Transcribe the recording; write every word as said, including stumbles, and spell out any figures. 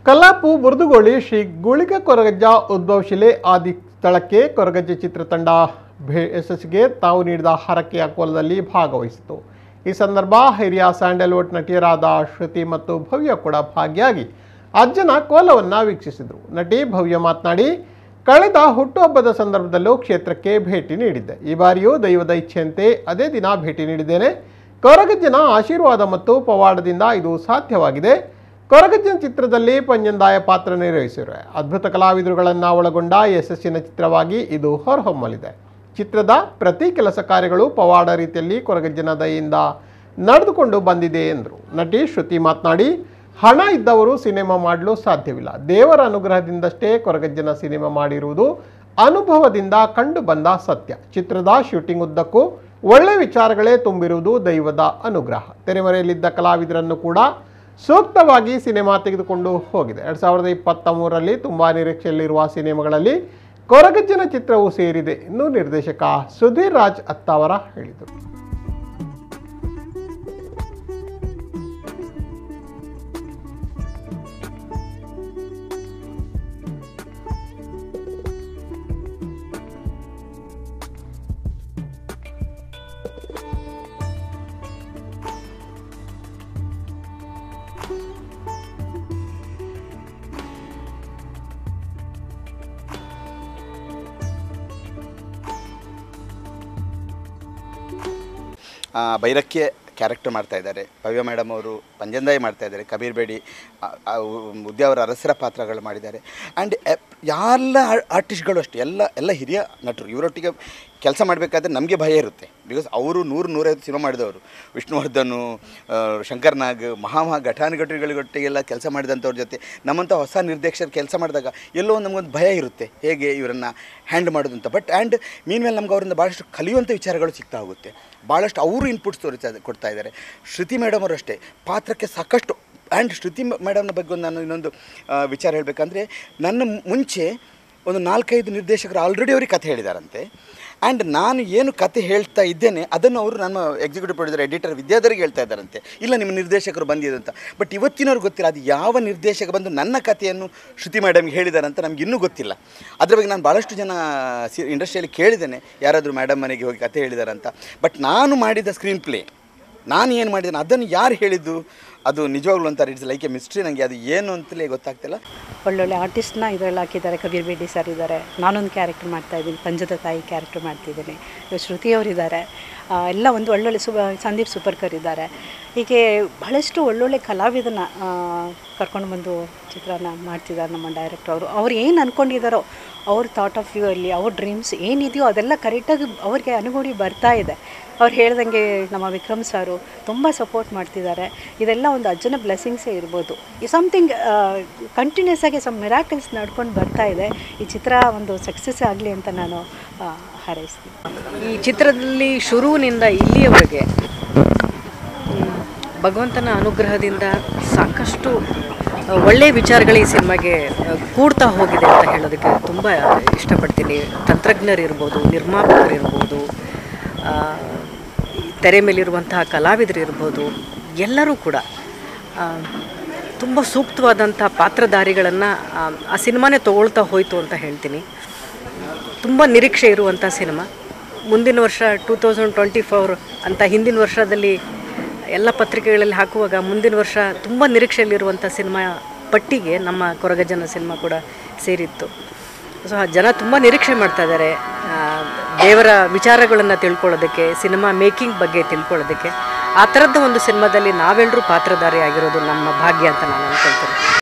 ಕಲ್ಲಾಪು ಬುರ್ದುಗೋಳಿ ಶ್ರೀ ಗುಳಿಗ ಕೊರಗಜ್ಜ ಉದ್ಭವಶಿಲೆ ಆದಿ ಸ್ಥಳಕ್ಕೆ ಕೊರಗಜ್ಜೆ ಚಿತ್ರತಂಡ ಯಶಸ್ಸಿಗೆ ತಾವು ನೀಡಿದ ಹರಕೆಯ ಕೋಲದಲ್ಲಿ ಭಾಗವಹಿಸಿತು. ಈ ಸಂದರ್ಭ ಹಿರಿಯ ಸ್ಯಾಂಡಲ್ವುಡ್ ನಟಿಯರಾದ ಶ್ರುತಿ ಮತ್ತು ಭವ್ಯ ಕೂಡ ಭಾಗಿಯಾಗಿ ಅಜ್ಜನ ಕೋಲವನ್ನು ವೀಕ್ಷಿಸಿದರು. ನಟಿ ಭವ್ಯ ಮಾತನಾಡಿ, ಕಳೆದ ಹುಟ್ಟುಹಬ್ಬದ ಸಂದರ್ಭದಲ್ಲೂ ಕ್ಷೇತ್ರಕ್ಕೆ ಭೇಟಿ ನೀಡಿದ್ದೆ. ಈ ಬಾರಿಯೂ ದೈವದ ಇಚ್ಛೆಯಂತೆ ಅದೇ ದಿನ ಭೇಟಿ ನೀಡಿದ್ದೇನೆ. ಕೊರಗಜ್ಜನ ಆಶೀರ್ವಾದ ಮತ್ತು ಪವಾಡದಿಂದ ಇದು ಸಾಧ್ಯವಾಗಿದೆ. ಕೊರಗಜ್ಜನ ಚಿತ್ರದಲ್ಲಿ ಪಂಜಂದಾಯ ಪಾತ್ರ ನಿರ್ವಹಿಸಿರುವ ಅದ್ಭುತ ಕಲಾವಿದರುಗಳನ್ನು ಒಳಗೊಂಡ ಯಶಸ್ಸಿನ ಚಿತ್ರವಾಗಿ ಇದು ಹೊರಹೊಮ್ಮಲಿದೆ. ಚಿತ್ರದ ಪ್ರತಿ ಕೆಲಸ ಕಾರ್ಯಗಳು ಪವಾಡ ರೀತಿಯಲ್ಲಿ ಕೊರಗಜ್ಜನ ದಯೆಯಿಂದ ನಡೆದುಕೊಂಡು ಬಂದಿದೆ ಎಂದರು. ನಟಿ ಶ್ರುತಿ ಮಾತನಾಡಿ, ಹಣ ಇದ್ದವರು ಸಿನಿಮಾ ಮಾಡಲು ಸಾಧ್ಯವಿಲ್ಲ. ದೇವರ ಅನುಗ್ರಹದಿಂದಷ್ಟೇ ಕೊರಗಜ್ಜನ ಸಿನಿಮಾ ಮಾಡಿರುವುದು ಅನುಭವದಿಂದ ಕಂಡು ಬಂದ ಸತ್ಯ. ಚಿತ್ರದ ಶೂಟಿಂಗ್ ಉದ್ದಕ್ಕೂ ಒಳ್ಳೆ ವಿಚಾರಗಳೇ ತುಂಬಿರುವುದು ದೈವದ ಅನುಗ್ರಹ. ತೆರೆಮರೆಯಲ್ಲಿದ್ದ ಕಲಾವಿದರನ್ನು ಕೂಡ ಸೂಕ್ತವಾಗಿ ಸಿನಿಮಾ ತೆಗೆದುಕೊಂಡು ಹೋಗಿದೆ. ಎರಡು ಸಾವಿರದ ಇಪ್ಪತ್ತ ಮೂರರಲ್ಲಿ ತುಂಬಾ ನಿರೀಕ್ಷೆಯಲ್ಲಿರುವ ಸಿನಿಮಾಗಳಲ್ಲಿ ಕೊರಗಜ್ಜನ ಚಿತ್ರವು ಸೇರಿದೆ ಎಂದು ನಿರ್ದೇಶಕ ಸುಧೀರ್ ರಾಜ್ ಅತ್ತಾವರ ಹೇಳಿದರು. ಬೈರಕ್ಕೆ ಕ್ಯಾರೆಕ್ಟರ್ ಮಾಡ್ತಾ ಇದ್ದಾರೆ. ಭವ್ಯ ಮೇಡಮ್ ಅವರು ಪಂಜಂದಾಯಿ ಮಾಡ್ತಾ ಇದ್ದಾರೆ. ಕಬೀರ್ ಬೇಡಿ ಉದ್ಯ ಅವರ ಅರಸರ ಪಾತ್ರಗಳು ಮಾಡಿದ್ದಾರೆ. ಆ್ಯಂಡ್ ಎಲ್ಲ ಆರ್ಟಿಸ್ಟ್ಗಳು ಅಷ್ಟೇ, ಎಲ್ಲ ಎಲ್ಲ ಹಿರಿಯ ನಟರು ಇವರೊಟ್ಟಿಗೆ ಕೆಲಸ ಮಾಡಬೇಕಾದ್ರೆ ನಮಗೆ ಭಯ ಇರುತ್ತೆ. ಬಿಕಾಸ್ ಅವರು ನೂರು ನೂರೈವತ್ತು ಸಿನಿಮಾ ಮಾಡಿದವರು. ವಿಷ್ಣುವರ್ಧನು, ಶಂಕರ್ ನಾಗ್, ಮಹಾ ಮಹಾ ಘಟಾನುಘಟಿಗಳಿಗೊಟ್ಟಿಗೆಲ್ಲ ಕೆಲಸ ಮಾಡಿದಂಥವ್ರ ಜೊತೆ ನಮ್ಮಂಥ ಹೊಸ ನಿರ್ದೇಶಕರು ಕೆಲಸ ಮಾಡಿದಾಗ ಎಲ್ಲೋ ನಮಗೊಂದು ಭಯ ಇರುತ್ತೆ, ಹೇಗೆ ಇವರನ್ನು ಹ್ಯಾಂಡ್ ಮಾಡೋದು ಅಂತ. ಬಟ್ ಆ್ಯಂಡ್ ಮೀನ್ ಮೇಲೆ ನಮ್ಗೆ ಅವರಿಂದ ಭಾಳಷ್ಟು ಕಲಿಯುವಂಥ ವಿಚಾರಗಳು ಸಿಗ್ತಾ ಹೋಗುತ್ತೆ. ಭಾಳಷ್ಟು ಅವರು ಇನ್ಪುಟ್ಸ್ ತೋರಿಸ್ತಾ ಕೊಡ್ತಾ ಇದ್ದಾರೆ. ಶ್ರುತಿ ಮೇಡಮ್ ಅವರು ಅಷ್ಟೇ ಪಾತ್ರಕ್ಕೆ ಸಾಕಷ್ಟು. ಆ್ಯಂಡ್ ಶ್ರುತಿ ಮೇಡಮ್ನ ಬಗ್ಗೆ ಒಂದು ನಾನು ಇನ್ನೊಂದು ವಿಚಾರ ಹೇಳಬೇಕಂದ್ರೆ, ನನ್ನ ಮುಂಚೆ ಒಂದು ನಾಲ್ಕೈದು ನಿರ್ದೇಶಕರು ಆಲ್ರೆಡಿ ಅವ್ರಿಗೆ ಕಥೆ ಹೇಳಿದಾರಂತೆ. ಆ್ಯಂಡ್ ನಾನು ಏನು ಕತೆ ಹೇಳ್ತಾ ಇದ್ದೇನೆ ಅದನ್ನು ಅವರು ನಮ್ಮ ಎಕ್ಸಿಕ್ಯೂಟಿವ್ ಪ್ರೊಡ್ಯೂಸರ್ ಎಡಿಟರ್ ವಿದ್ಯಾಧರಿಗೆ ಹೇಳ್ತಾ ಇದ್ದಾರಂತೆ, ಇಲ್ಲ ನಿಮ್ಮ ನಿರ್ದೇಶಕರು ಬಂದಿದೆ ಅಂತ. ಬಟ್ ಇವತ್ತಿನವ್ರಿಗೆ ಗೊತ್ತಿಲ್ಲ ಅದು ಯಾವ ನಿರ್ದೇಶಕ ಬಂದು ನನ್ನ ಕಥೆಯನ್ನು ಶ್ರುತಿ ಮೇಡಮ್ಗೆ ಹೇಳಿದ್ದಾರೆ ಅಂತ ನಮ್ಗೆ ಇನ್ನೂ ಗೊತ್ತಿಲ್ಲ. ಅದ್ರ ಬಗ್ಗೆ ನಾನು ಭಾಳಷ್ಟು ಜನ ಸಿ ಇಂಡಸ್ಟ್ರಿಯಲ್ಲಿ ಕೇಳಿದ್ದೇನೆ, ಯಾರಾದರೂ ಮೇಡಮ್ ಮನೆಗೆ ಹೋಗಿ ಕತೆ ಹೇಳಿದಾರಂತ. ಬಟ್ ನಾನು ಮಾಡಿದ ಸ್ಕ್ರೀನ್ ಪ್ಲೇ, ನಾನು ಏನು ಮಾಡಿದ್ದೇನೆ ಅದನ್ನು ಯಾರು ಹೇಳಿದ್ದು, ಅದು ನಿಜವಾಗ್ಲೂ ಅಂತಾರೆ ಇಟ್ಸ್ ಲೈಕ್ ಎ ಮಿಸ್ಟ್ರಿ. ನನಗೆ ಅದು ಏನು ಅಂತಲೇ ಗೊತ್ತಾಗ್ತಿಲ್ಲ. ಒಳ್ಳೊಳ್ಳೆ ಆರ್ಟಿಸ್ಟ್ನ ಇದರಲ್ಲಿ ಹಾಕಿದ್ದಾರೆ. ಕಬೀರ್ ಬೇಡಿ ಸರ್ ಇದ್ದಾರೆ, ನಾನೊಂದು ಕ್ಯಾರೆಕ್ಟರ್ ಮಾಡ್ತಾಯಿದ್ದೀನಿ, ಪಂಜದ ತಾಯಿ ಕ್ಯಾರೆಕ್ಟರ್ ಮಾಡ್ತಿದ್ದೀನಿ. ಶ್ರುತಿಯವರಿದ್ದಾರೆ, ಎಲ್ಲ ಒಂದು ಒಳ್ಳೊಳ್ಳೆ ಸು ಸಂದೀಪ್ ಸುಪರ್ಕರ್ ಇದ್ದಾರೆ. ಹೀಗೆ ಬಹಳಷ್ಟು ಒಳ್ಳೊಳ್ಳೆ ಕಲಾವಿದನ ಕರ್ಕೊಂಡು ಬಂದು ಚಿತ್ರನ ಮಾಡ್ತಿದ್ದಾರೆ ನಮ್ಮ ಡೈರೆಕ್ಟರ್ ಅವರು. ಅವ್ರು ಏನು ಅಂದ್ಕೊಂಡಿದ್ದಾರೋ, ಅವ್ರ ಥಾಟ್ ಆಫ್ ವ್ಯೂ ಅಲ್ಲಿ ಅವ್ರ ಡ್ರೀಮ್ಸ್ ಏನಿದೆಯೋ ಅದೆಲ್ಲ ಕರೆಕ್ಟಾಗಿ ಅವ್ರಿಗೆ ಅನುಗುಣಿ ಬರ್ತಾ ಇದೆ. ಅವ್ರು ಹೇಳ್ದಂಗೆ ನಮ್ಮ ವಿಕ್ರಮ್ ಸಾರು ತುಂಬ ಸಪೋರ್ಟ್ ಮಾಡ್ತಿದ್ದಾರೆ. ಇದೆಲ್ಲ ಒಂದು ಅಜ್ಜನ ಬ್ಲೆಸ್ಸಿಂಗ್ಸೇ ಇರ್ಬೋದು. ಈ ಸಮಥಿಂಗ್ ಕಂಟಿನ್ಯೂಸ್ ಆಗಿ ಸಮ್ ಮಿರಾಕಲ್ಸ್ ನಡ್ಕೊಂಡು ಬರ್ತಾ ಇದೆ. ಈ ಚಿತ್ರ ಒಂದು ಸಕ್ಸಸ್ ಆಗಲಿ ಅಂತ ನಾನು ಹಾರೈಸ್ತೀನಿ. ಈ ಚಿತ್ರದಲ್ಲಿ ಶುರುವಿನಿಂದ ಇಲ್ಲಿಯವರೆಗೆ ಭಗವಂತನ ಅನುಗ್ರಹದಿಂದ ಸಾಕಷ್ಟು ಒಳ್ಳೆಯ ವಿಚಾರಗಳು ಈ ಸಿನಿಮಾಗೆ ಕೂಡ್ತಾ ಹೋಗಿದೆ ಅಂತ ಹೇಳೋದಕ್ಕೆ ತುಂಬ ಇಷ್ಟಪಡ್ತೀನಿ. ತಂತ್ರಜ್ಞರಿರ್ಬೋದು, ನಿರ್ಮಾಪಕರಿರ್ಬೋದು, ತೆರೆ ಮೇಲಿರುವಂತಹ ಕಲಾವಿದರಿರ್ಬೋದು, ಎಲ್ಲರೂ ಕೂಡ ತುಂಬ ಸೂಕ್ತವಾದಂಥ ಪಾತ್ರಧಾರಿಗಳನ್ನು ಆ ಸಿನಿಮಾನೇ ತೊಗೊಳ್ತಾ ಹೋಯಿತು ಅಂತ ಹೇಳ್ತೀನಿ. ತುಂಬ ನಿರೀಕ್ಷೆ ಇರುವಂಥ ಸಿನಿಮಾ. ಮುಂದಿನ ವರ್ಷ ಟೂ ತೌಸಂಡ್ ಟ್ವೆಂಟಿ ಫೋರ್ ಅಂತ ಹಿಂದಿನ ವರ್ಷದಲ್ಲಿ ಎಲ್ಲ ಪತ್ರಿಕೆಗಳಲ್ಲಿ ಹಾಕುವಾಗ ಮುಂದಿನ ವರ್ಷ ತುಂಬ ನಿರೀಕ್ಷೆಯಲ್ಲಿರುವಂಥ ಸಿನಿಮಾ ಪಟ್ಟಿಗೆ ನಮ್ಮ ಕೊರಗಜ್ಜನ ಸಿನಿಮಾ ಕೂಡ ಸೇರಿತ್ತು. ಸೊ ಜನ ತುಂಬ ನಿರೀಕ್ಷೆ ಮಾಡ್ತಾ ಇದ್ದಾರೆ ದೇವರ ವಿಚಾರಗಳನ್ನು ತಿಳ್ಕೊಳ್ಳೋದಕ್ಕೆ, ಸಿನಿಮಾ ಮೇಕಿಂಗ್ ಬಗ್ಗೆ ತಿಳ್ಕೊಳ್ಳೋದಕ್ಕೆ. ಆ ಥರದ್ದು ಒಂದು ಸಿನಿಮಾದಲ್ಲಿ ನಾವೆಲ್ಲರೂ ಪಾತ್ರಧಾರಿ ಆಗಿರೋದು ನಮ್ಮ ಭಾಗ್ಯ ಅಂತ ನಾನು ಅಂದ್ಕೊಳ್ತೀನಿ.